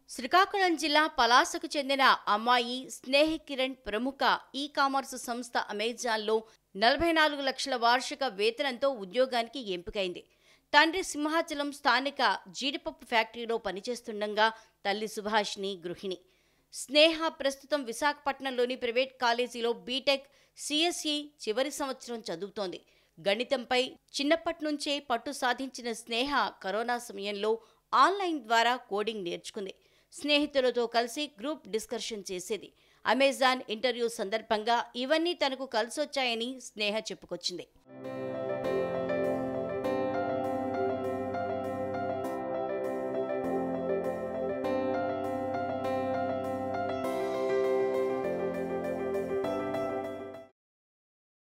శ్రీకాకుళం జిల్లా పలాసకు చెందిన అమ్మాయి స్నేహ కిరణ్ ప్రముఖ ఈ-కామర్స్ సంస్థ అమెజాన్లో 44 లక్షల వార్షిక వేతనంతో ఉద్యోగానికి ఎంపికైంది. తండ్రి సింహాచలం స్థానిక జీడిపప్పు ఫ్యాక్టరీలో పనిచేస్తుండగా తల్లి సుభాషిణి గృహిణి. స్నేహ ప్రస్తుతం విశాఖపట్నంలోని ప్రైవేట్ కాలేజీలో బీటెక్ సిఎస్ఈ చివరి సంవత్సరం చదువుతోంది. గణితంపై చిన్నప్పటి నుంచే పట్టు సాధించిన స్నేహ కరోనా సమయంలో ఆన్లైన్ ద్వారా కోడింగ్ నేర్చుకుంది. స్నేహితులతో కలిసి గ్రూప్ డిస్కషన్ చేసేది. అమెజాన్ ఇంటర్వ్యూ సందర్భంగా ఇవన్నీ తనకు కలిసొచ్చాయని స్నేహ చెప్పుకొచ్చింది.